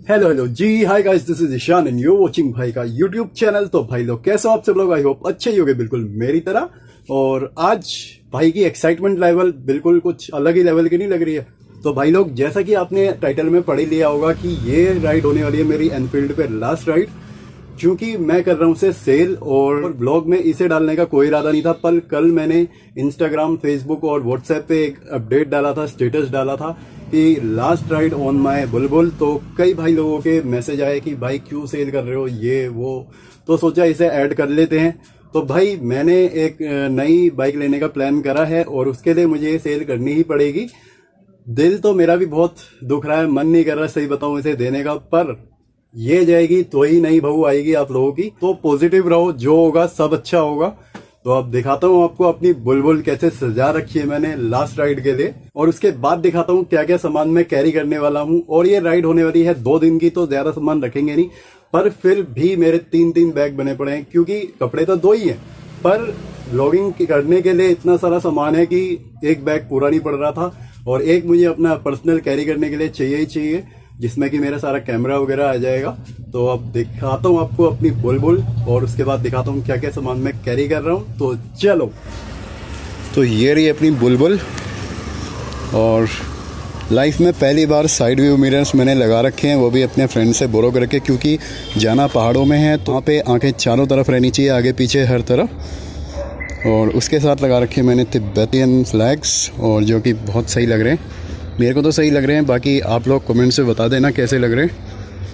Hello जी, hi guys, this is Ishan and you watching भाई का यूट्यूब चैनल। तो भाई लोग कैसे हो आप सब लोग? आई होप अच्छे ही होंगे, बिल्कुल मेरी तरह। और आज भाई की एक्साइटमेंट लेवल बिल्कुल कुछ अलग ही लेवल की नहीं लग रही है। तो भाई लोग, जैसा कि आपने टाइटल में पढ़ ही लिया होगा कि ये राइड होने वाली है मेरी एनफील्ड पे लास्ट राइड, क्योंकि मैं कर रहा हूँ उसे सेल। और ब्लॉग में इसे डालने का कोई इरादा नहीं था, पर कल मैंने इंस्टाग्राम, फेसबुक और व्हाट्सएप पे एक अपडेट डाला था, स्टेटस डाला था कि लास्ट राइड ऑन माय बुलबुल। तो कई भाई लोगों के मैसेज आए कि भाई क्यों सेल कर रहे हो, ये वो। तो सोचा इसे ऐड कर लेते हैं। तो भाई मैंने एक नई बाइक लेने का प्लान करा है और उसके लिए मुझे सेल करनी ही पड़ेगी। दिल तो मेरा भी बहुत दुख रहा है, मन नहीं कर रहा सही बताऊं इसे देने का, पर ये जाएगी तो ही नई बहू आएगी आप लोगों की। तो पॉजिटिव रहो, जो होगा सब अच्छा होगा। तो अब दिखाता हूँ आपको अपनी बुलबुल कैसे सजा रखी है मैंने लास्ट राइड के लिए, और उसके बाद दिखाता हूँ क्या क्या सामान मैं कैरी करने वाला हूँ। और ये राइड होने वाली है 2 दिन की, तो ज्यादा सामान रखेंगे नहीं, पर फिर भी मेरे 3 बैग बने पड़े हैं, क्योंकि कपड़े तो 2 ही हैं, पर व्लॉगिंग करने के लिए इतना सारा सामान है कि एक बैग पूरा नहीं पड़ रहा था। और एक मुझे अपना पर्सनल कैरी करने के लिए चाहिए ही चाहिए, जिसमें कि मेरा सारा कैमरा वगैरह आ जाएगा। तो अब दिखाता हूँ आपको अपनी बुलबुल, और उसके बाद दिखाता हूँ क्या क्या सामान मैं कैरी कर रहा हूँ। तो चलो। तो ये रही अपनी बुलबुल, और लाइफ में पहली बार साइड व्यू मिरर्स मैंने लगा रखे हैं, वो भी अपने फ्रेंड से बोरो करके, क्योंकि जाना पहाड़ों में है तो वहाँ पे आंखें चारों तरफ रहनी चाहिए, आगे पीछे हर तरफ। और उसके साथ लगा रखे मैंने तिब्बतियन फ्लैग्स, और जो कि बहुत सही लग रहे हैं। मेरे को तो सही लग रहे हैं, बाकी आप लोग कमेंट से बता देना कैसे लग रहे हैं।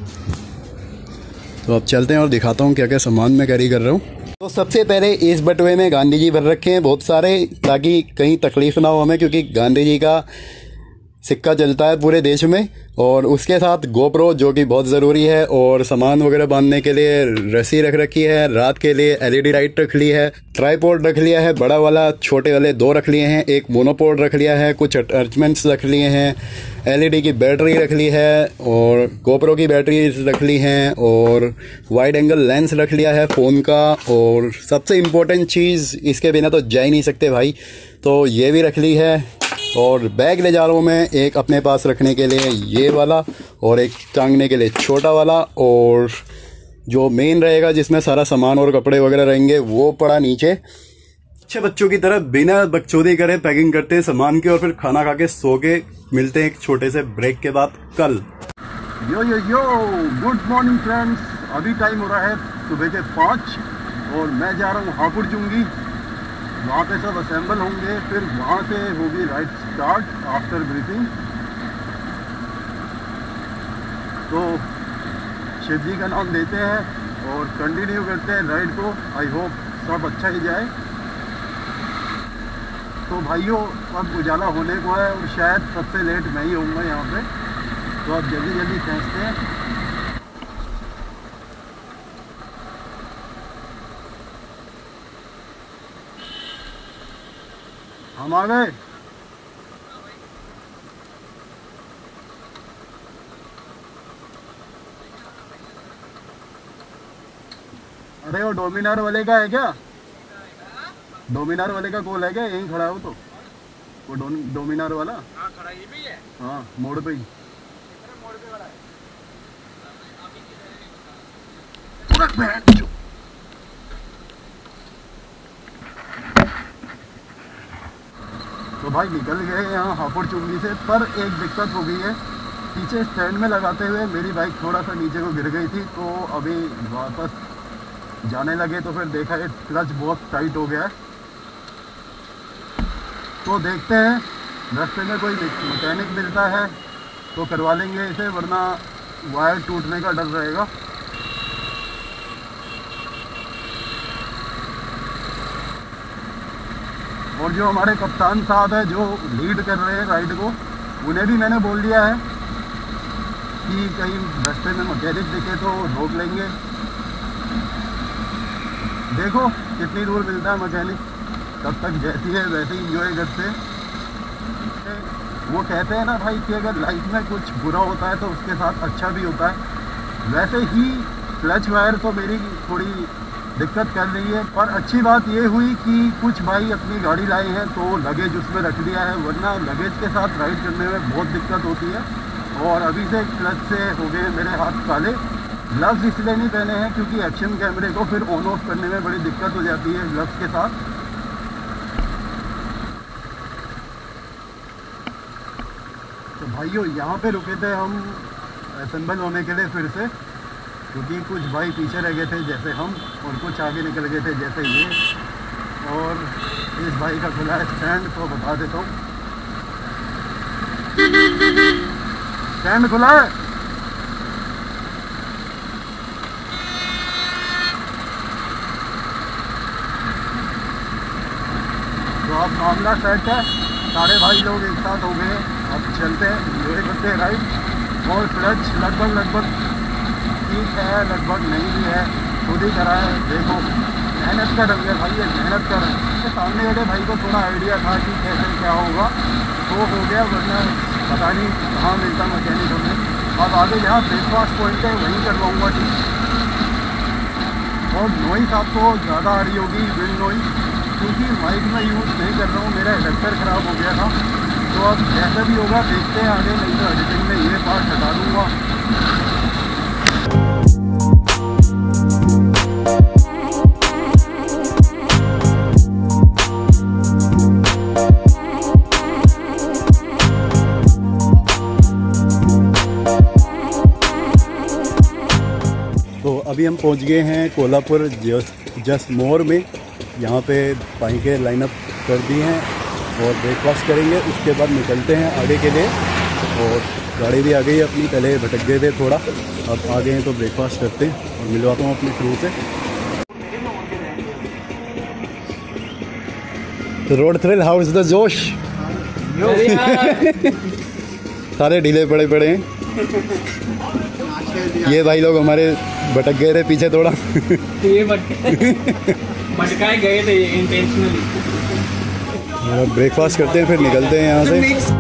तो अब चलते हैं और दिखाता हूँ क्या क्या सामान मैं कैरी कर रहा हूँ। तो सबसे पहले इस बटुए में गांधी जी भर रखे हैं बहुत सारे, ताकि कहीं तकलीफ ना हो हमें, क्योंकि गांधी जी का सिक्का चलता है पूरे देश में। और उसके साथ गोप्रो, जो कि बहुत ज़रूरी है, और सामान वगैरह बांधने के लिए रस्सी रख रखी है, रात के लिए एलईडी लाइट रख ली है, ट्राइपॉड रख लिया है, बड़ा वाला छोटे वाले 2 रख लिए हैं, एक मोनोपोड रख लिया है, कुछ अटैचमेंट्स रख लिए हैं, एलईडी की बैटरी रख ली है, और गोप्रो की बैटरी रख ली हैं, और वाइड एंगल लेंस रख लिया है फ़ोन का। और सबसे इम्पोर्टेंट चीज़, इसके बिना तो जा ही नहीं सकते भाई, तो ये भी रख ली है। और बैग ले जा रहा हूँ मैं, एक अपने पास रखने के लिए ये वाला, और एक टांगने के लिए छोटा वाला, और जो मेन रहेगा जिसमें सारा सामान और कपड़े वगैरह रहेंगे वो पड़ा नीचे। अच्छे बच्चों की तरह बिना बकचोदी करे पैकिंग करते हैं सामान की, और फिर खाना खा के सो के मिलते हैं एक छोटे से ब्रेक के बाद कल। Yo yo yo, good morning friends. अभी टाइम हो रहा है सुबह के 5, और मैं जा रहा हूँ हापुड़ चुंगी। वहाँ पे सब असेंबल होंगे, फिर वहाँ से होगी राइड स्टार्ट आफ्टर ब्रीथिंग। तो शिव जी का नाम लेते हैं और कंटिन्यू करते हैं राइड को। आई होप सब अच्छा ही जाए। तो भाइयों, अब उजाला होने को है, और शायद सबसे लेट मैं ही होऊंगा यहाँ पे, तो अब जल्दी जल्दी पहुँचते हैं। हम आ गए। अरे वो डोमिनार वाले का है क्या? डोमिनार वाले का कॉल है क्या? यहीं खड़ा हो तो वो डोमिनार वाला। हाँ खड़ा, ये भी है। हाँ, मोड़ पे ही। मोड़ पे वाला है। तो भाई निकल गए यहाँ हापुड़ चुंगी से, पर एक दिक्कत हो गई है। पीछे स्टैंड में लगाते हुए मेरी बाइक थोड़ा सा नीचे को गिर गई थी, तो अभी वापस जाने लगे तो फिर देखा ये क्लच बहुत टाइट हो गया है। तो देखते हैं रास्ते में कोई मैकेनिक मिलता है तो करवा लेंगे इसे, वरना वायर टूटने का डर रहेगा। और जो हमारे कप्तान साहब है जो लीड कर रहे हैं राइड को, उन्हें भी मैंने बोल दिया है कि कहीं रास्ते में मैकेनिक दिखे तो रोक लेंगे। देखो कितनी दूर मिलता है मैकेनिक, तब तक जैसी है वैसे ही इंजॉय करते हैं। वो कहते हैं ना भाई कि अगर लाइफ में कुछ बुरा होता है तो उसके साथ अच्छा भी होता है। वैसे ही क्लच वायर तो मेरी थोड़ी दिक्कत कर रही है, पर अच्छी बात ये हुई कि कुछ भाई अपनी गाड़ी लाए हैं तो लगेज उसमें रख दिया है, वरना लगेज के साथ राइड करने में बहुत दिक्कत होती है। और अभी से क्लच से हो गए मेरे हाथ काले। ग्लव्स इसलिए नहीं पहने हैं क्योंकि एक्शन कैमरे को फिर ऑन ऑफ करने में बड़ी दिक्कत हो जाती है ग्लव्स के साथ। तो भाइयों यहाँ पे रुके थे हम असेंबल होने के लिए फिर से, क्योंकि कुछ भाई पीछे रह गए थे जैसे हम, और कुछ आगे निकल गए थे जैसे ये। और इस भाई का खुला है स्टैंड, तो बता देता हूँ स्टैंड खुला है। तो अब मामला सेट है, सारे भाई लोग एक साथ हो गए। अब चलते हैं, ये करते हैं राइड। और क्लच लगभग ठीक है, लगभग नहीं भी है, खुद ही करा है। देखो मेहनत का रंग है भाई, ये मेहनत का रंग है। सामने वाले भाई को थोड़ा आइडिया था कि कैसे क्या होगा, तो हो गया, वरना पता नहीं कहाँ मिलता मैकेनिक हमें। अब आगे जहाँ ब्रेकफास्ट पॉइंट है वहीं करवाऊँगा ठीक। और नॉइस आपको ज़्यादा आ रही होगी, विंड नॉइस, क्योंकि माइक में यूज़ नहीं कर रहा हूँ, मेरा एडेप्टर ख़राब हो गया था। तो अब जैसा भी होगा देखते हैं आगे, नहीं तो एडिटिंग में ये पार्ट हटा दूँगा। तो अभी हम पहुंच गए हैं कोल्हापुर जस्ट मोर में। यहाँ पे भाई के लाइनअप कर दिए हैं और ब्रेकफास्ट करेंगे, उसके बाद निकलते हैं आगे के लिए। और गाड़ी भी आ गई है अपनी, पहले भटक गए थे थोड़ा, अब आ गए हैं तो ब्रेकफास्ट करते हैं और मिलवाता हूँ अपने क्रू से। तो road thrill, how is the josh? सारे ढीले पड़े हैं। ये भाई लोग हमारे भटक गए थे पीछे थोड़ा। ये भटकाए गए थे इंटेंशनली। ब्रेकफास्ट करते हैं फिर निकलते हैं यहाँ से।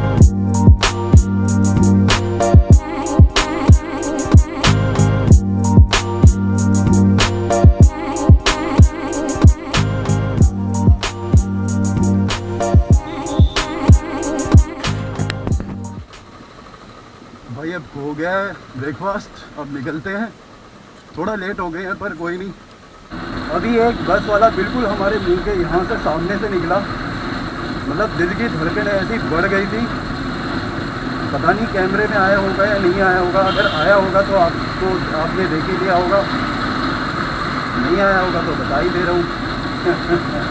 भाई अब हो गया है ब्रेकफास्ट, अब निकलते हैं। थोड़ा लेट हो गए हैं पर कोई नहीं। अभी एक बस वाला बिल्कुल हमारे मुंह के यहाँ से सामने से निकला, मतलब दिल की धड़कन ऐसी बढ़ गई थी। पता नहीं कैमरे में आया होगा या नहीं आया होगा, अगर आया होगा तो आपने देख ही लिया होगा, नहीं आया होगा तो बता ही दे रहा हूँ।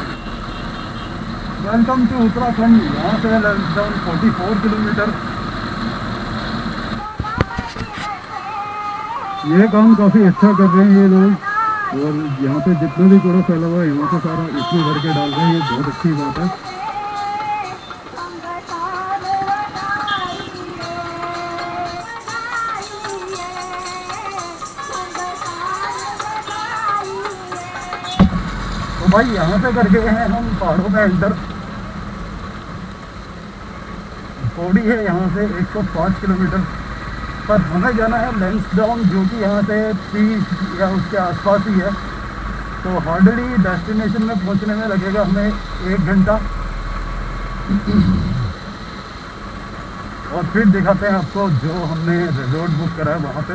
Welcome to Uttarakhand. यहाँ से अराउंड 44 किलोमीटर। ये काम काफ़ी अच्छा कर रहे हैं ये लोग, और यहाँ पे जितना भी कूड़ा फैला हुआ है यहाँ पे सारा इसमें भर के डाल रहे हैं, ये बहुत अच्छी बात है। तो भाई यहाँ पे कर गए हैं हम पहाड़ों में एंटर। पौड़ी है यहाँ से 105 किलोमीटर, पर हमें जाना है लैंसडाउन, जो कि यहाँ से 30 या उसके आसपास ही है। तो हार्डली डेस्टिनेशन में पहुँचने में लगेगा हमें 1 घंटा। और फिर दिखाते हैं आपको जो हमने रिजॉर्ट बुक करा है वहाँ पे,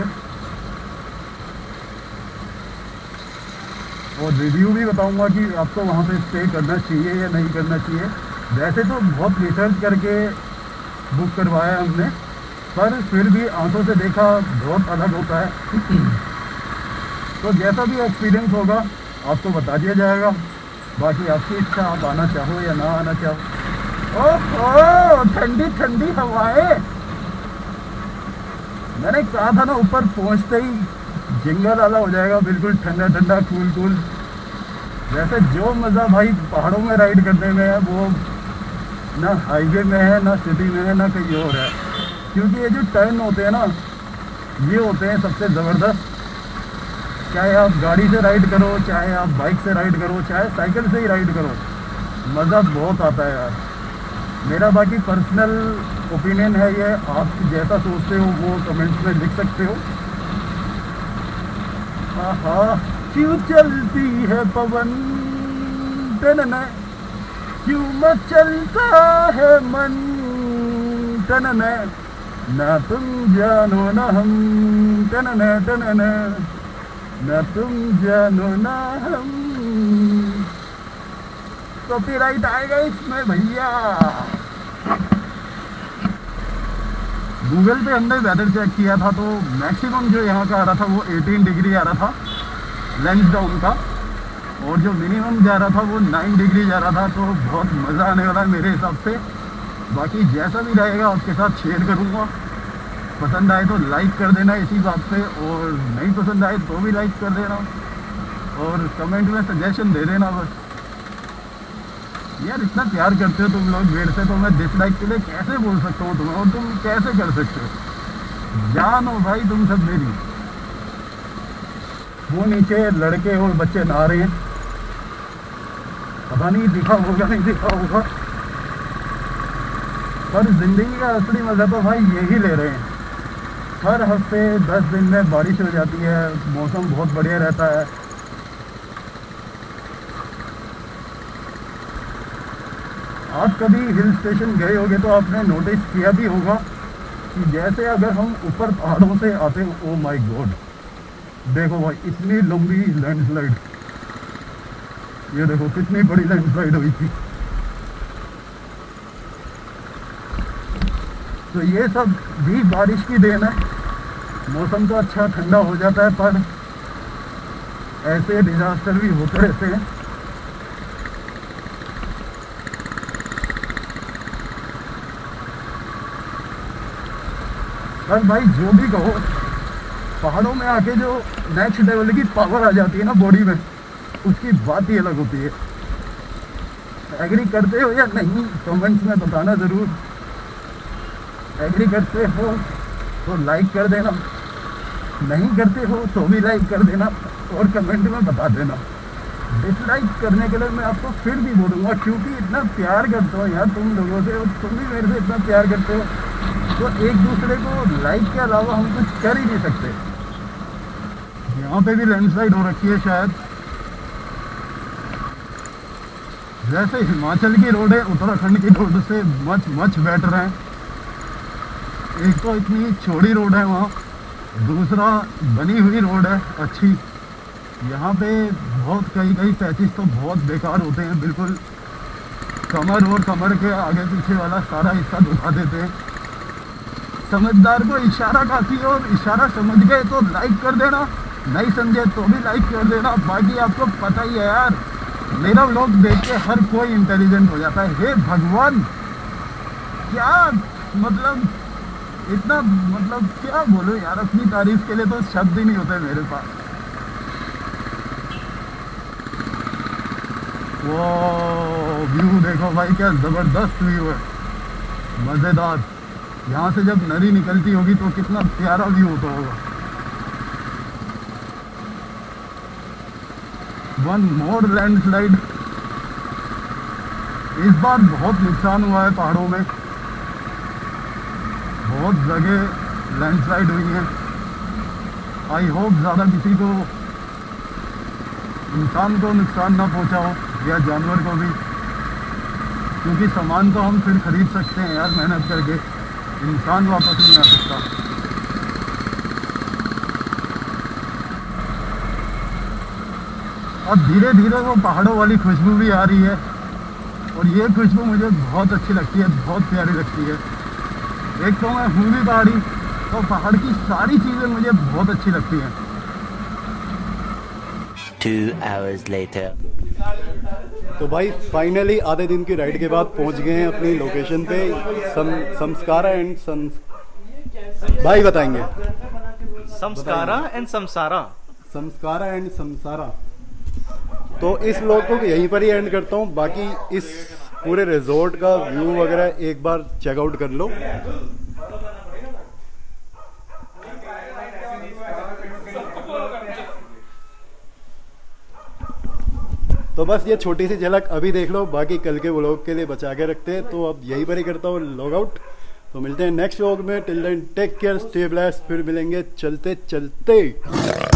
और रिव्यू भी बताऊंगा कि आपको वहाँ पे स्टे करना चाहिए या नहीं करना चाहिए। वैसे तो बहुत रिसर्च करके बुक करवाया हमने, पर फिर भी आंखों से देखा बहुत अलग होता है। तो जैसा भी एक्सपीरियंस होगा आपको बता दिया जाएगा, बाकी आपकी इच्छा, आप आना चाहो या ना आना चाहो। ओह ठंडी ठंडी हवाएं, मैंने कहा था ना ऊपर पहुंचते ही जिंगल वाला हो जाएगा, बिल्कुल ठंडा ठंडा कूल कूल। वैसे जो मज़ा भाई पहाड़ों में राइड करने में है वो ना हाईवे में है, ना सिटी में है, ना कहीं और है। क्योंकि ये जो टर्न होते हैं ना, ये होते हैं सबसे ज़बरदस्त। चाहे आप गाड़ी से राइड करो, चाहे आप बाइक से राइड करो, चाहे साइकिल से ही राइड करो, मज़ा बहुत आता है यार। मेरा बाकी पर्सनल ओपिनियन है ये, आप जैसा सोचते हो वो कमेंट्स में लिख सकते हो। आहा क्यों चलती है पवन टनन, क्यों मचलता है मन टनन, ना तुम जानो ना हम, टनना टनना, ना तुम जानो ना हम। कॉपीराइट आएगा इसमें भैया। गूगल पे हमने वेदर चेक किया था तो मैक्सिमम जो यहाँ का आ रहा था वो 18 डिग्री आ रहा था लेंस डाउन का, और जो मिनिमम जा रहा था वो 9 डिग्री जा रहा था। तो बहुत मज़ा आने वाला है मेरे हिसाब से। बाकी जैसा भी रहेगा आपके साथ शेयर करूँगा। पसंद आए तो लाइक कर देना इसी बात पे, और नहीं पसंद आए तो भी लाइक कर देना, और कमेंट में सजेशन दे देना बस। यार इतना प्यार करते हो तुम लोग मेरे से, तो मैं डिसलाइक के लिए कैसे बोल सकता हूँ तुम्हें, और तुम कैसे कर सकते हो? जान हो भाई तुम सब मेरी। वो नीचे लड़के और बच्चे नहा रहे हैं, पता नहीं दिखा होगा नहीं दिखा होगा, पर जिंदगी का असली मजा तो भाई यही ले रहे हैं। हर हफ्ते 10 दिन में बारिश हो जाती है, मौसम बहुत बढ़िया रहता है। आप कभी हिल स्टेशन गए होंगे तो आपने नोटिस किया भी होगा कि जैसे अगर हम ऊपर पहाड़ों से आते हैं, ओ माय गॉड देखो भाई इतनी लंबी लैंडस्लाइड, ये देखो कितनी बड़ी लैंडस्लाइड हुई थी। तो ये सब भी बारिश की देन है। मौसम तो अच्छा ठंडा हो जाता है, पर ऐसे डिजास्टर भी होते रहते हैं। पर भाई जो भी कहो, पहाड़ों में आके जो नेक्स्ट लेवल की पावर आ जाती है ना बॉडी में, उसकी बात ही अलग होती है। एग्री करते हो या नहीं कमेंट्स में बताना ज़रूर। एग्री करते हो तो लाइक कर देना, नहीं करते हो तो भी लाइक कर देना और कमेंट में बता देना। डिसलाइक करने के लिए मैं आपको फिर भी बोलूँगा, क्योंकि इतना प्यार करता हूँ यार तुम लोगों से, और तुम भी मेरे से इतना प्यार करते हो, तो एक दूसरे को लाइक के अलावा हम कुछ कर ही नहीं सकते। यहाँ पे भी लैंडस्लाइड हो रखी है शायद। जैसे हिमाचल की रोड है उत्तराखंड की रोड से मच बेटर है। एक तो इतनी चौड़ी रोड है वहाँ, दूसरा बनी हुई रोड है अच्छी। यहाँ पे बहुत कई पैचेस तो बहुत बेकार होते हैं, बिल्कुल कमर और कमर के आगे पीछे वाला सारा हिस्सा दुखा देते हैं। समझदार को इशारा काफ़ी है, और इशारा समझ गए तो लाइक कर देना, नहीं समझे तो भी लाइक कर देना। बाकी आपको पता ही है यार, मेरा व्लॉग देख के हर कोई इंटेलिजेंट हो जाता है। हे भगवान, क्या मतलब इतना, मतलब क्या बोलूं यार, अपनी तारीफ के लिए तो शब्द ही नहीं होते मेरे पास। वो व्यू देखो भाई, क्या जबरदस्त व्यू है, मजेदार। यहाँ से जब नदी निकलती होगी तो कितना प्यारा व्यू होता होगा। One more landslide. इस बार बहुत नुकसान हुआ है पहाड़ों में, बहुत जगह लैंडस्लाइड हुई हैं। आई होप ज़्यादा किसी को, इंसान को नुकसान ना पहुंचा हो या जानवर को भी, क्योंकि सामान तो हम फिर खरीद सकते हैं यार मेहनत करके, इंसान वापस नहीं आ सकता। अब धीरे धीरे वो पहाड़ों वाली खुशबू भी आ रही है, और ये खुशबू मुझे बहुत अच्छी लगती है, बहुत प्यारी लगती है। एक तो मैं हूँ भी पहाड़ी, तो पहाड़ की सारी चीज़ें मुझे बहुत अच्छी लगती हैं। 2 hours later. तो भाई फाइनली आधे दिन की राइड के बाद पहुंच गए हैं अपनी लोकेशन पे। संस्कारा एंड भाई बताएंगे। संस्कारा एंड समसारा। संस्कारा एंड समसारा। तो इस व्लॉग को यहीं पर ही एंड करता हूँ। बाकी इस पूरे रिजॉर्ट का व्यू वगैरह एक बार चेकआउट कर लो। तो बस ये छोटी सी झलक अभी देख लो, बाकी कल के व्लॉग के लिए बचा के रखते हैं। तो अब यहीं पर ही करता हूँ लॉग आउट। तो मिलते हैं नेक्स्ट व्लॉग में। Till then take care, stay blessed. फिर मिलेंगे चलते चलते।